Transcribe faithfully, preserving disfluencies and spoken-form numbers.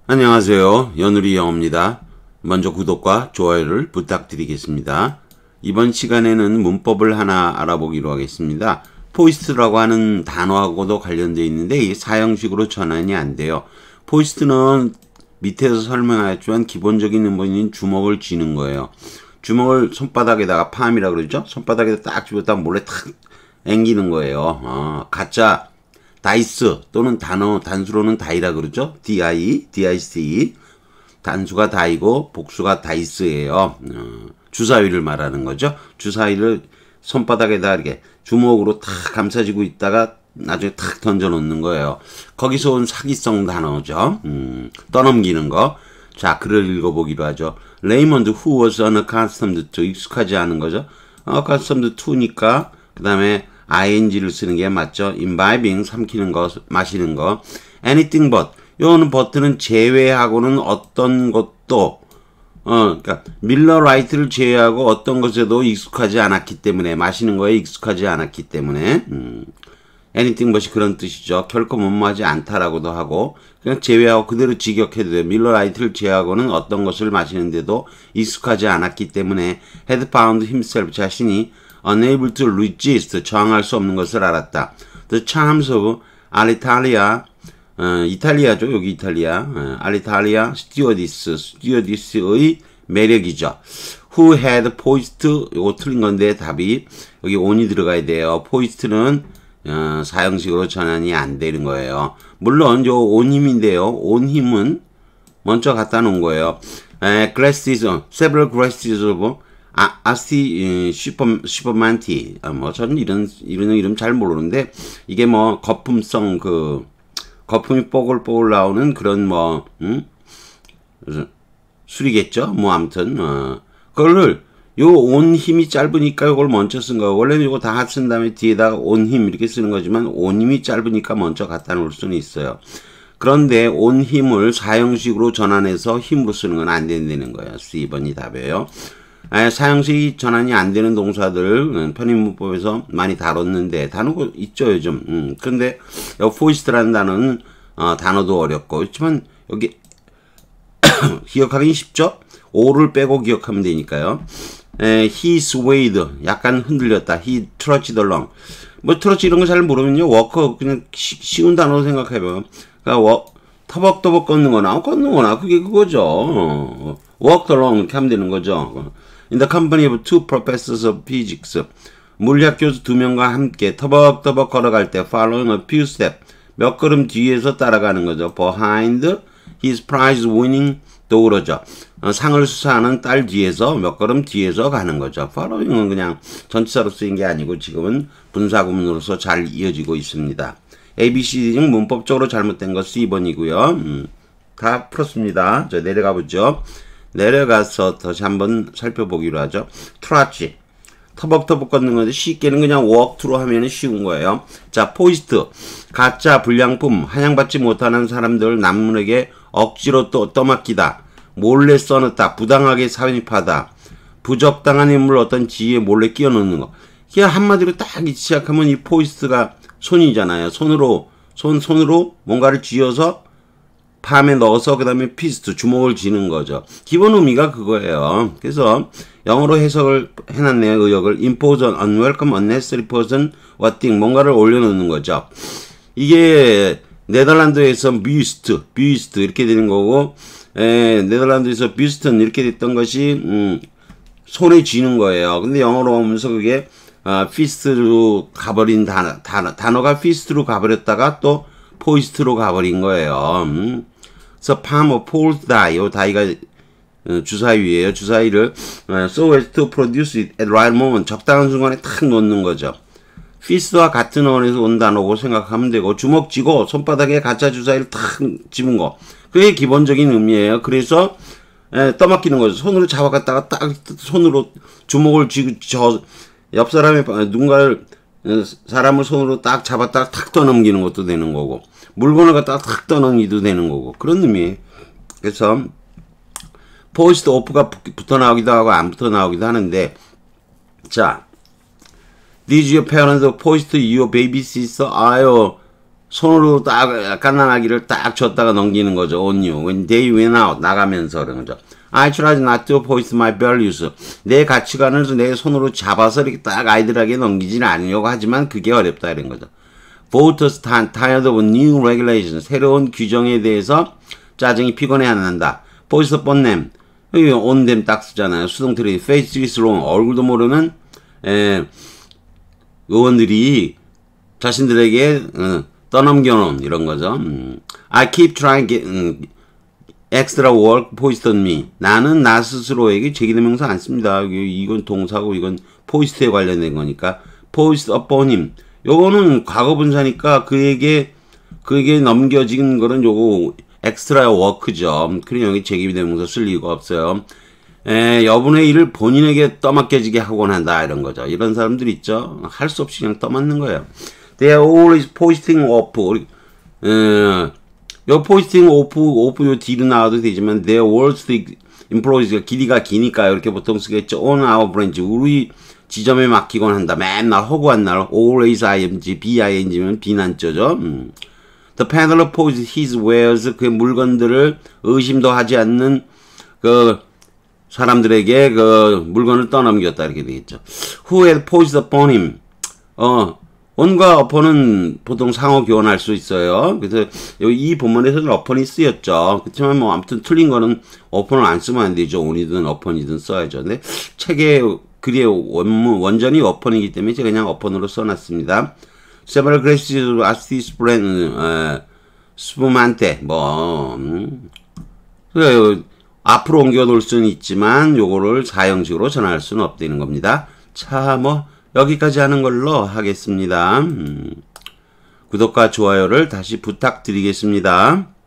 안녕하세요. 연우리 영어입니다. 먼저 구독과 좋아요를 부탁드리겠습니다. 이번 시간에는 문법을 하나 알아보기로 하겠습니다. 포이스트라고 하는 단어하고도 관련되어 있는데 이게 사형식으로 전환이 안 돼요. 포이스트는 밑에서 설명하였지만 기본적인 문법인 주먹을 쥐는 거예요. 주먹을 손바닥에다가 팜이라고 그러죠. 손바닥에다 딱 집었다 몰래 탁 앵기는 거예요. 어, 가짜 다이스 또는 단어 단수로는 다이라 그러죠. di, dic 단수가 다이고 복수가 다이스예요. 어, 주사위를 말하는 거죠. 주사위를 손바닥에다 이렇게 주먹으로 탁 감싸지고 있다가 나중에 탁 던져 놓는 거예요. 거기서 온 사기성 단어죠. 음, 떠넘기는 거. 자, 글을 읽어보기로 하죠. Raymond who was unaccustomed to 익숙하지 않은 거죠. accustomed to니까 그 다음에 ing를 쓰는 게 맞죠. imbibing 삼키는 거, 마시는 거. anything but 요거는 but는 제외하고는 어떤 것도 어, 그러니까 밀러 라이트를 제외하고 어떤 것에도 익숙하지 않았기 때문에 마시는 거에 익숙하지 않았기 때문에 음, anything but이 그런 뜻이죠. 결코 뭐뭐하지 않다라고도 하고 그냥 제외하고 그대로 직역해도 돼요. 밀러 라이트를 제외하고는 어떤 것을 마시는데도 익숙하지 않았기 때문에 had found himself 자신이 unable to resist 저항할 수 없는 것을 알았다. The charms of Alitalia 어, 이탈리아죠. 여기 이탈리아 어, 알리탈리아 스튜어디스 스튜어디스의 매력이죠. Who had poised 이거 틀린 건데 답이 여기 on이 들어가야 돼요. poist는 어, 사형식으로 전환이 안 되는 거예요. 물론 요 on 힘인데요. on 힘은 먼저 갖다 놓은 거예요. 에, glasses, several glasses of 아, 아스티 슈퍼 슈퍼만티 아, 뭐 저는 이런 이런 이름 잘 모르는데 이게 뭐 거품성 그 거품이 뽀글뽀글 나오는 그런 뭐 음? 술이겠죠. 뭐 아무튼 어, 그거를 요 온 힘이 짧으니까 이걸 먼저 쓴 거예요. 원래는 이거 다 쓴 다음에 뒤에다가 온 힘 이렇게 쓰는 거지만 온 힘이 짧으니까 먼저 갖다 놓을 수는 있어요. 그런데 온 힘을 사형식으로 전환해서 힘으로 쓰는 건 안 된다는 거예요. 이 번이 답이에요. 아, 사형식이 전환이 안 되는 동사들 편입문법에서 많이 다뤘는데 다루고 있죠 요즘. 음, 근데 여기 포이스트라는 단어는 어, 단어도 어렵고 그렇지만 여기 기억하기 쉽죠? 오를 빼고 기억하면 되니까요. 에, he swayed 약간 흔들렸다. he trudged along 뭐 트러치 이런 거 잘 모르면요 워커 그냥 시, 쉬운 단어로 생각해봐요. 그러니까 워, 터벅터벅 걷는 거나 걷는 거나 그게 그거죠. 어, walked along 이렇게 하면 되는 거죠. In the company of two professors of physics 물리학 교수 두 명과 함께 터벅터벅 걸어갈 때 following a few steps 몇 걸음 뒤에서 따라가는 거죠. behind his prize winning daughter 어, 상을 수상하는 딸 뒤에서 몇 걸음 뒤에서 가는 거죠. following은 그냥 전치사로 쓰인 게 아니고 지금은 분사구문으로서 잘 이어지고 있습니다. A, B, C, D 중 문법적으로 잘못된 거 이 번이고요. 음, 다 풀었습니다. 자, 내려가 보죠. 내려가서 다시 한번 살펴보기로 하죠. 트라치 터벅터벅 걷는 건데 쉽게는 그냥 walkth로 하면 쉬운 거예요. 자, 포이스트 가짜 불량품 환영받지 못하는 사람들 남에게 억지로 또 떠맡기다 몰래 써넣다 부당하게 삽입하다 부적당한 인물 어떤 지위에 몰래 끼워 넣는 거. 이게 한마디로 딱 시작하면 이 포이스트가 손이잖아요. 손으로 손 손으로 뭔가를 쥐어서 팜에 넣어서 그 다음에 피스트 주먹을 쥐는 거죠. 기본 의미가 그거예요. 그래서 영어로 해석을 해놨네요. 의역을 impose on unwelcome unnecessary person what thing 뭔가를 올려놓는 거죠. 이게 네덜란드에서 뷰스트 뷰스트 이렇게 되는 거고 에, 네덜란드에서 뷰스트는 이렇게 됐던 것이 음, 손에 쥐는 거예요. 근데 영어로 오면서 그게 어, 피스트로 가버린 단어, 단어 단어가 피스트로 가버렸다가 또 포이스트로 가버린 거예요. 음. 그래서 palm of Paul's die, 요 die가 어, 주사위예요. 주사위를 어, so as to produce it at right moment, 적당한 순간에 탁 놓는 거죠. fist와 같은 어원에서 온 단어고 생각하면 되고 주먹 쥐고 손바닥에 가짜 주사위를 탁 집은 거. 그게 기본적인 의미예요. 그래서 에, 떠맡기는 거죠. 손으로 잡아갔다가 딱 손으로 주먹을 쥐고 저 옆 사람의 누군가를 사람을 손으로 딱 잡았다가 탁 떠넘기는 것도 되는 거고 물건을 갖다가 탁 떠넘기도 되는 거고 그런 의미예요. 그래서 포이스트 오프가 붙어 나오기도 하고 안 붙어 나오기도 하는데 자 Did your parents post your baby sister? 아유 손으로 딱 갓난아기를 딱 줬다가 넘기는 거죠. on you. When they went out. 나가면서 그런 거죠. I tried not to post my values. 내 가치관을 내 손으로 잡아서 이렇게 딱 아이들에게 넘기지는 않으려고 하지만 그게 어렵다 이런 거죠. Voters tired of new regulations. 새로운 규정에 대해서 짜증이 피곤해한다. Post upon them. 여기 on them 딱 쓰잖아요. 수동태로 face is wrong. 얼굴도 모르는 에, 의원들이 자신들에게 어, 떠넘겨놓은 이런 거죠. 음. I keep trying to get 음, extra work post on me. 나는 나 스스로에게 제기대명사 안 씁니다. 이건 동사고 이건 포스트에 관련된 거니까 post upon him. 요거는 과거 분사니까 그에게 그에게 넘겨진 거는 요거 엑스트라 워크죠. 그럼 여기 제기대명사 쓸 이유가 없어요. 에, 여분의 일을 본인에게 떠맡겨지게 하곤 한다 이런 거죠. 이런 사람들 있죠. 할 수 없이 그냥 떠맡는 거예요. They are always posting off. 에, 요 posting off, off 요 뒤로 나와도 되지만 their worst employees가 길이가 기니까 이렇게 보통 쓰겠죠. On our branch. 우리 지점에 맡기곤 한다. 맨날 허구한 날. always ing, bing면 비난조죠. 음. The peddler posed his wares. 그 물건들을 의심도 하지 않는 그 사람들에게 그 물건을 떠넘겼다 이렇게 되겠죠. Who had posed upon him. 어, on과 upon은 보통 상호 교환할 수 있어요. 그래서 이 본문에서는 upon이 쓰였죠. 그렇지만 뭐 아무튼 틀린 거는 upon을 안 쓰면 안 되죠. on이든 upon이든 써야죠. 근데 책의 글의 원문 원전이 upon이기 때문에 제가 그냥 upon으로 써놨습니다. Several gracious artists brand 스품한테 뭐 음. 그래요. 앞으로 옮겨 놓을 수는 있지만 요거를 사형식으로 전할 수는 없다는 겁니다. 자, 뭐 여기까지 하는 걸로 하겠습니다. 음, 구독과 좋아요를 다시 부탁드리겠습니다.